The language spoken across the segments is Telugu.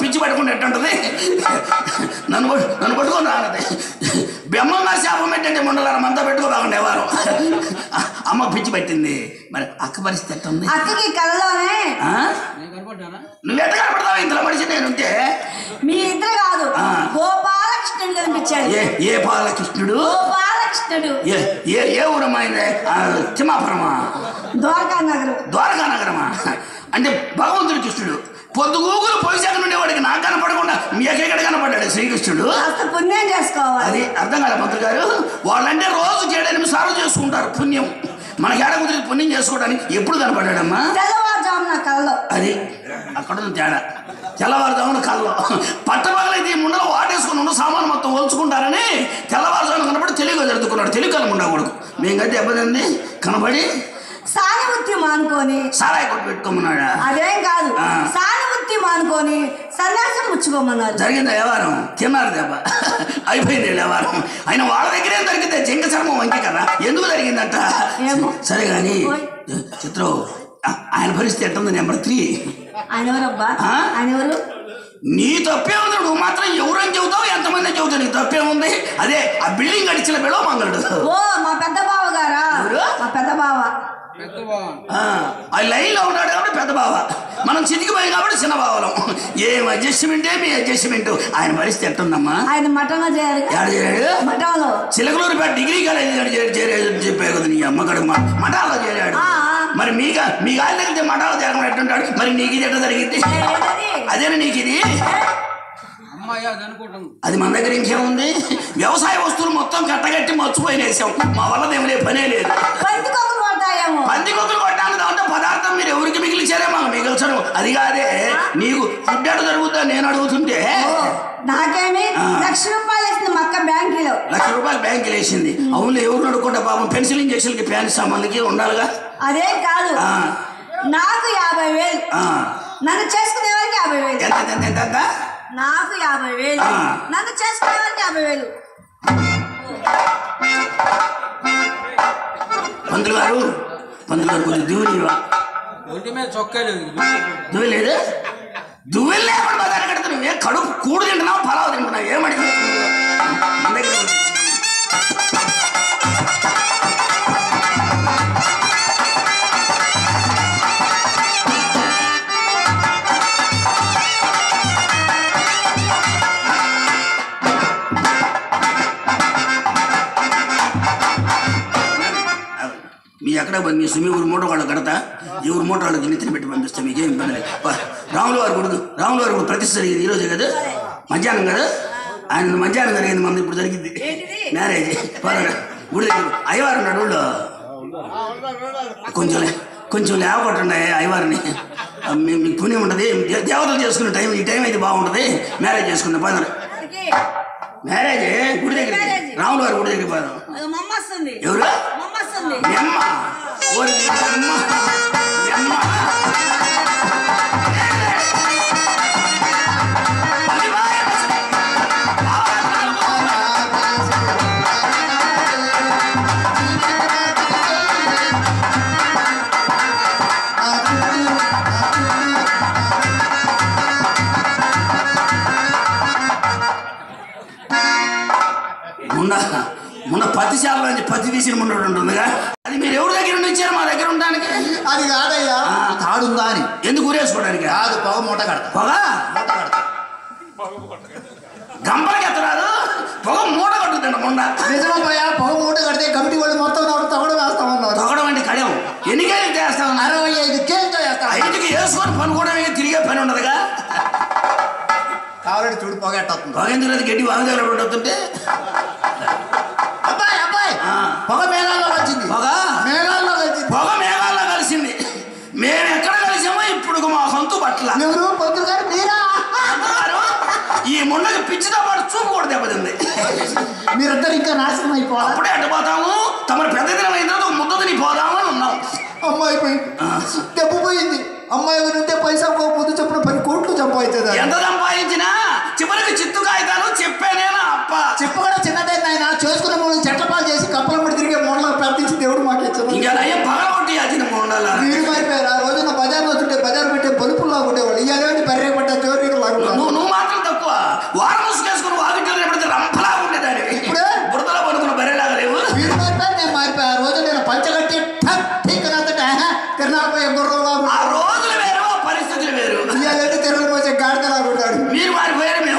పిచ్చి పట్టుకుంటే ఎట్టుంటది నన్ను పట్టుకొని రానది బెమ్మంగా శాపం ఏంటంటే ముండలారా మంతా పెట్టుకోబాకండి ఎవరు అమ్మ పిచ్చి పట్టింది మరి అక్క పరిస్థితి ఎట్టుంది అక్కకి కళ్ళలోనే నువ్వు ఎట్ట కనపడతావు ఇంతలో మనిషి నేనుంటే మీ ఇద్దరు కాదు గోపాలకృష్ణుడు కనిపించాడు ఏ బాలకృష్ణుడు గోపాలకృష్ణుడు ఏ ఊరమ్మా తిమ్మాపురమా ద్వారకా నగరమా అంటే భగవంతుడి కృష్ణుడు పొద్దుగూగులు పొలిశాఖ ఉండేవాడికి నాకు కనపడకుండా మీ ఎక్కడ కనపడ్డాడు శ్రీకృష్ణుడు పుణ్యం చేసుకోవాలి అది అర్థం కాలే మంత్రి గారు వాళ్ళంటే రోజు 7-8 సార్లు చేసుకుంటారు పుణ్యం మనకి ఏడ కుదిరి పుణ్యం చేసుకోవడానికి ఎప్పుడు కనపడ్డాడమ్మా తెల్లవారుజామున కళ్ళలో అది అక్కడ తేడా తెల్లవారుజామున కళ్ళలో పట్టపగలైతే ఈ ముండలో వాటేసుకుని ఉన్న సామాను మొత్తం ఒలుచుకుంటారని తెల్లవారుజామున కనపడి తెలుగు జరుపుకున్నాడు తెలుగు కలముండా కొడుకు మేము గది దెబ్బతింది కనపడి సానుభూతి మానుకొని సారాయి కొట్టు పెట్టుకోమన్నాడా అదేం కాదు సానుభూతి మానుకొని సన్యాసం ముచ్చుకోమన్నారు జరిగిందా వ్యవహారం తిన్నారు దెబ్బ అయిపోయింది వ్యవహారం ఆయన వాళ్ళ దగ్గరే దొరికితే జింక చర్మం వంకి కదా ఎందుకు జరిగిందంట సరే కానీ చిత్రం ఆయన పరిస్థితి ఎట్టుంది నెంబర్ 3 ఆయన ఎవరబ్బా ఆయన ఎవరు నీ తప్పే ఉంది నువ్వు మాత్రం ఎవరని చెబుతావు ఎంతమంది చెబుతావు నీకు తప్పే ఉంది అదే ఆ బిల్డింగ్ గడిచిన బిడవ మంగళుడు ఓ మా పెద్ద బావ గారా మా పెద్ద బావ ఆ లైన్ లో ఉన్నాడు కాబట్టి పెద్ద బావ మనం చితికిపోయాం కాబట్టి చిన్న బావలం ఏం అడ్జస్ట్మెంటే మీ అడ్జస్ట్మెంట్ ఆయన పరిస్థితి ఎట్టుందమ్మా ఆయన మఠంలో చేరాడు మఠంలో చిలకలూరుపేట డిగ్రీ కాలేజీ చెప్పే కదా నీ అమ్మగడు మఠాల్లో చేరాడు మరి మీ ఆయన దగ్గర మఠాల్లో చేరడం ఎట్టుంటాడు మరి నీకు ఇది ఎట్లా జరిగింది అదేనా నీకు ఇది అది మన దగ్గర ఇంకేముంది వ్యవసాయ వస్తువులు మొత్తం కట్టగట్టి మర్చిపోయినేసాం మా వల్ల ఏమి పనే లేదు పందికొక్కులు కొట్టాలి దాంట్లో పదార్థం మీరు ఎవరికి మిగిలిచారే మాకు మిగిల్చడం అది కాదే నీకు ఫుడ్ ఎట జరుగుతుందా నేను అడుగుతుంటే నాకేమి ₹1,00,000 వేసింది మా అక్క బ్యాంకులో ₹1,00,000 బ్యాంకులో వేసింది అవును ఎవరు అడుగుకుంటా పాపం పెన్సిల్ ఇంజక్షన్ కి ప్యాన్ సామాన్లకి ఉండాలిగా అదేం కాదు నాకు 50,000 నన్ను చేసుకునే వారికి 50,000 ఎంత నాకు 50,000 నన్ను చేసుకునే వారికి 50,000 పంతులు గారు కొంచెం దువ్వునివా దువ్వలేదు దువ్వెలు లేకుండా బజారు కడుతున్నావు ఏ కడుపు కూడు తింటున్నావు పలావు తింటున్నావు ఏమడి మీ ఎక్కడ మీ సుమి ఊరు మూట వాళ్ళు కడతా ఈ ఊరు మూట వాళ్ళకి నెత్తిన పెట్టి పంపిస్తే మీకేం ఇబ్బంది లేదు రాముల వారి గుడి ప్రతిష్ట జరిగింది ఈరోజే కదా మధ్యాహ్నం కదా ఆయన మధ్యాహ్నం జరిగింది మన ఇప్పుడు జరిగింది మ్యారేజ్ గుడి దగ్గర అయ్యవారు ఉన్నాడు ఊళ్ళో కొంచెం లేవకొట్టండి అయ్యవారిని మీకు పుణ్యం ఉంటుంది దేవతలు చేసుకునే టైం ఈ టైం అయితే బాగుంటుంది మ్యారేజ్ చేసుకున్న పదరు మ్యారేజ్ గుడి దగ్గర రాముల వారి గుడి దగ్గర పోదాం ఎవరు అమ్మ మొన్న పత్తి శాలలో నుంచి పత్తి తీసిన ముందు ఉంటుందిగా అది మీరు ఎవరి దగ్గర నుండి ఇచ్చారు మా దగ్గర ఉండడానికి అది కాదయ్యా తాడుందా అని ఎందుకు ఊరేసుకోవడానికి కాదు పొగ మూట కడతా గంపలకి ఎత్తరాదు పొగ మూట కట్టుతుంట మొండ నిజమయ్యా పొగ మూట కడితే కమిటీ వాళ్ళు మొత్తం తగడం వేస్తామన్నారు తగడం అంటే కడయం ఎన్ని కేజీలు చేస్తాం 65 కేజీలతో వేస్తాం 5కి వేసుకొని పనుకోవడమే తిరిగే పని ఉండదుగా కావాలంటే చూడు పొగ ఎట్టవుతుంది పొగ ఎందుకు గడ్డి వాగు దగ్గర పడుతుంటే అబ్బాయి పొగ మేఘాల్లో వచ్చింది పొగ మేఘాల్లో కలిసింది మేము ఎక్కడ కలిసామో ఇప్పుడు మా సొంత పట్ల ఎవరు పొద్దు గారు మీరా ఈ ముండకి పిచ్చితో పాటు చూపు కూడా దెబ్బతింది మీరందరూ ఇంకా నాశనం అయిపోవాలి అప్పుడే అడ్డుపోతాము తమ పెద్ద దినం అయిన తర్వాత ముద్ద తిని పోదామని ఉన్నాం అమ్మాయి పోయింది దెబ్బ పోయింది అమ్మాయి ఉంటే పైసా పోతే చెప్పిన 10 కోట్లు సంపాదించేది ఎంత సంపాదించినా చివరికి చిత్తు కాగితాలు చెప్పానేనా అప్ప చెప్పు కూడా చిన్నదే ఆయన చేసుకున్న మూడు చెట్లపాలు చేసి కప్పల పడి తిరిగే మూడలో ప్రార్థించి దేవుడు మాకు ఇచ్చారు ఇంకా అయ్యే పగలగొట్టి యాచిన మూడాల మీరు మారిపోయారు ఆ రోజున బజార్ వస్తుంటే బజార్ పెట్టే బలుపుల్లా ఉండేవాడు ఇవాళ బర్రె పట్ట చోరీకి లాగా నువ్వు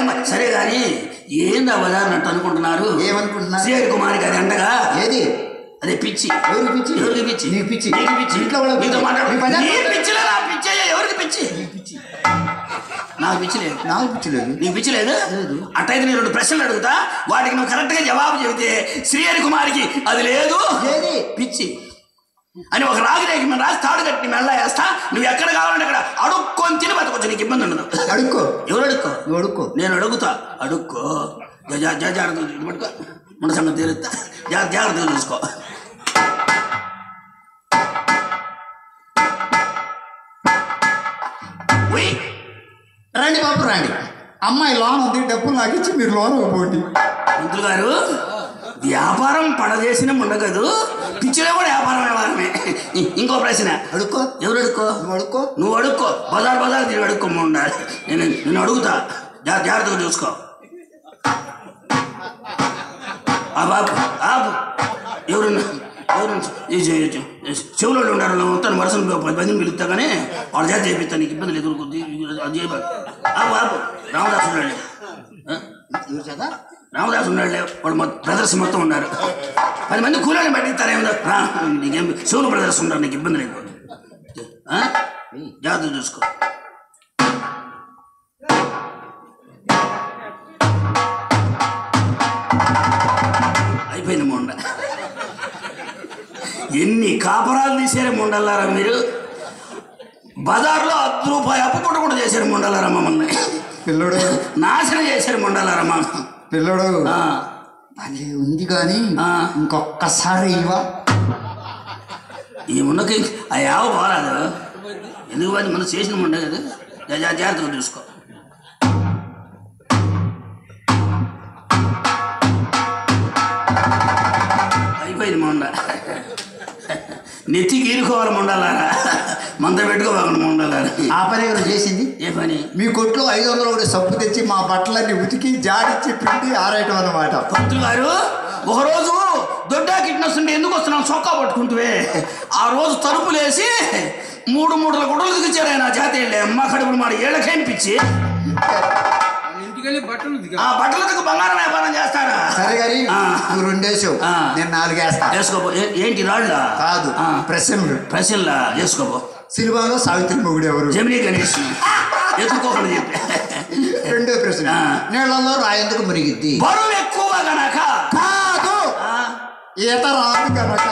సరే కానీ ఏందా బజార్నట్టు అనుకుంటున్నారు? ఏమనుకుంటున్నారు? శ్రీహరి కుమారికి అది అంటగా ఏది? అదే పిచ్చి. ఎవరికి పిచ్చి? ఎవరికి పిచ్చి? నీకు పిచ్చి. నీకు పిచ్చి. ఇంట్లో కూడా నీతో మాట్లాడు. నీ పని- నీ పిచ్చిలే నా పిచ్చే. ఎవరికి పిచ్చి? నాకు పిచ్చి లేదు. నాకు పిచ్చి లేదు. నీకు పిచ్చి లేదు? అట్టయితే నేను 2 ప్రశ్నలు అడుగుతా, వాటికి నువ్వు కరెక్ట్ గా జవాబు చెబితే శ్రీహరి కుమారికి అది లేదు ఏది? పిచ్చి అని ఒక రాగిరేకి మేము రాసి తాడు కట్టి మెల్ల వేస్తా. నువ్వు ఎక్కడ కావాలంటే అక్కడ అడుక్కొని తిని బతకొచ్చు, నీకు ఇబ్బంది ఉండదు. అడుక్కో. ఎవరు అడుక్కో? నువ్వు అడుక్కో. నేను అడుగుతా. అడుక్కో. జాగ్రత్తగా పట్టుకో. మన సంగతి తీరుస్తా. జాగ్రత్తగా చూసుకో. రండి బాబు రండి. అమ్మాయి లోన్ ఉంది, డబ్బులు నాకు ఇచ్చి మీరు లోన్ పోండి. మంత్రులు గారు, వ్యాపారం పడదేసిన ఉండగదు, పిచ్చిలో కూడా వ్యాపారమే. ఇంకో ప్రశ్న అడుక్కో. ఎవరు అడుక్కో? నువ్వు అడుక్కో. నువ్వు అడుక్కో. బజార్ తిరిగి అడుక్కోమ్మ ఉండాలి. నేను అడుగుతా, జాగ్రత్తగా చూసుకో. ఎవరున్నా చెవులో ఉండారు మొత్తం మరసలు 10 మందిని పిలుస్తా కానీ వాళ్ళ చేత చేపిస్తా, నీకు ఇబ్బంది లేదు. అది చేయబాదు. రామదాసు ఉన్నాడు. రామదాసు ఉన్నాడులే, వాళ్ళు బ్రదర్స్ మొత్తం ఉన్నారు. 10 మంది కూలీని పట్టిస్తారేమో. నీకేం శివులు బ్రదర్స్ ఉన్నారు, నీకు ఇబ్బంది లేదు. జాగ్రత్త చూసుకో. అయిపోయింది మొండ. ఎన్ని కాపరాలు తీసారు మొండల్లారా మీరు. బజార్లో 10 రూపాయలు అప్పు కూడా చేశారు మొండల్లారా మమ్మల్ని. పిల్లడు నాశనం చేశారు మొండల్లారా మా పిల్లడు. అది ఉంది కానీ ఇంకొక్కసారి ఇవ్వ. ఈ ముండకి ఆ యావ పోరాదు. ఎందుకు అది మనం చేసిన ముండే కదా. జాగ్రత్తగా చూసుకో. అయిపోయింది మొండ. నెత్తి గీరుకోవాలి మొండాలారా, మంద పెట్టుకోవాలి మొండాలారా. ఆ పని ఎవరు చేసింది? ఏ పని? మీ కొట్లో 500 ఒకటి సబ్బు తెచ్చి మా బట్టలన్నీ ఉతికి జాడిచ్చి పిండి ఆరేయటం అన్నమాట. పంతులు గారు, ఒకరోజు దొడ్డా కిట్నెస్ ఉంటే ఎందుకు వస్తున్నాం చొక్కా పట్టుకుంటువే. ఆ రోజు తలుపులేసి 3 మూటల గుడ్డలు దిగిచ్చారు ఆయన. జాతి వెళ్ళే అమ్మ కడుపులు మాట ఏళ్ళకేంపించి ఆ బట్టలకు బంగారం వ్యాపారం చేస్తారా? సరే గారి నువ్వు 2 వేసావు, నేను 4 వేస్తా. వేసుకోపో. ఏంటి రాళ్ళ కాదు, ప్రశ్నలా వేసుకోపో. సినిమాలో సావిత్రి మొగుడు ఎవరు? జమినీ గణేష్. ఎత్తుకోకుండా చెప్పి. 2వ ప్రశ్న, నీళ్ళలో రాయందుకు మురిగిద్ది? బరువు ఎక్కువ గనక. కాదు, ఈత రాదు గనక.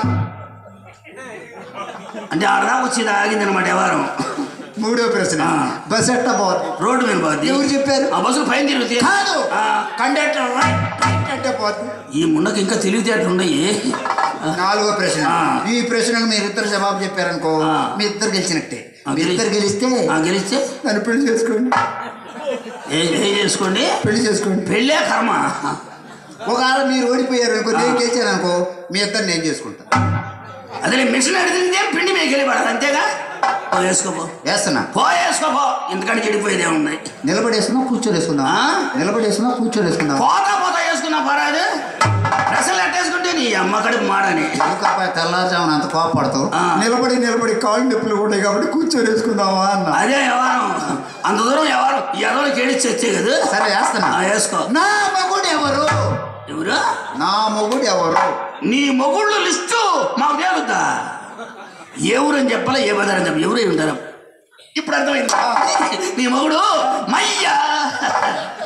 అంటే ఆడదా వచ్చేది ఆగింది అనమాట వ్యవహారం. 3వ ప్రశ్న, బస్ ఎట్ట పోద్ది? రోడ్డు మీద పోద్ది. ఎవరు చెప్పారు? ఆ బస్సులు పైన తిరుగుతాయి. కాదు, కండక్టర్ రైట్ అంటే పోద్ది. ఈ ముండకి ఇంకా తెలివితేటలు ఉన్నాయి. 4వ ప్రశ్న, ఈ ప్రశ్నకు మీరిద్దరు జవాబు చెప్పారనుకో మీ ఇద్దరు గెలిచినట్టే. మీరిద్దరు గెలిస్తే నన్ను పెళ్లి చేసుకోండి. చేసుకోండి. పెళ్లి చేసుకోండి. పెళ్ళే కర్మ. ఒకవేళ మీరు ఓడిపోయారు అనుకో, నేను గెలిచాను అనుకో, మీ ఇద్దరు నేను చేసుకుంటా. అదే మిషన్ అడిగితే పిండి మీకు వెళ్ళిపడాలి అంతేగా. వేసుకోపో. వేస్తున్నా. వేసుకోపో. ఎందుకంటే చెడిపోయేదే ఉన్నాయి. నిలబడేసుకున్నా కూర్చోలేసుకుందాం. నిలబడేసుకున్నా కూర్చోలేసుకుందాం. పోతా వేసుకున్నా పరాదు. డ్రెస్సులు అట్టేసుకుంటే నీ అమ్మ కడుపు మాడని. తెల్లారుజామున అంత కోపడతావు. నిలబడి కాళ్ళు నొప్పులు ఉంటాయి కాబట్టి కూర్చోలేసుకుందామా అన్న. అదే వ్యవహారం. అంత దూరం వ్యవహారం ఎవరో కేడిచ్చి వచ్చే కదా. సరే వేస్తున్నా. వేసుకో. నా మొగుడు ఎవరు? ఎవరు? నా మొగుడు ఎవరు? నీ మొగుళ్ళు లిస్టు మాకు తేలుద్దా? ఎవరని చెప్పాలా, ఏ బజారని చెప్పాలి, ఎవరు ఉంటారు. ఇప్పుడు అర్థమైంది. నీ మొగుడు మయ్యా.